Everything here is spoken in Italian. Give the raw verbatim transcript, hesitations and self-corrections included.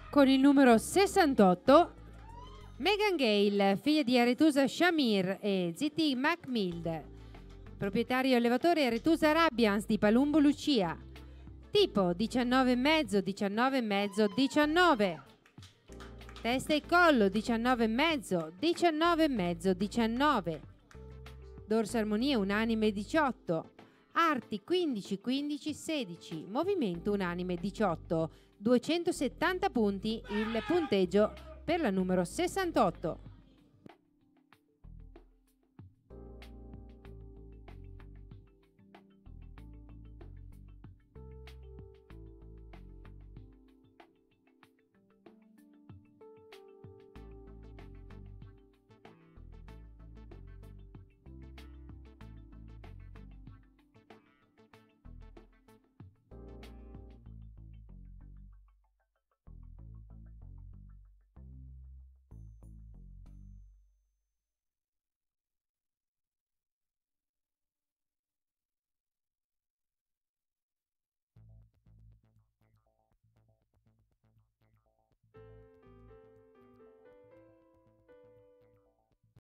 Con il numero sessantotto, Megan Gale, figlia di Aretusa Shamir e Z T Macmild. Proprietario allevatore Aretusa Arabians di Palumbo Lucia. Tipo diciannove e mezzo, diciannove e mezzo, diciannove. Testa e collo diciannove e mezzo, diciannove e mezzo, diciannove. Dorso armonia unanime diciotto. Arti quindici, quindici, sedici. Movimento unanime diciotto. duecentosettanta punti il punteggio per la numero sessantotto.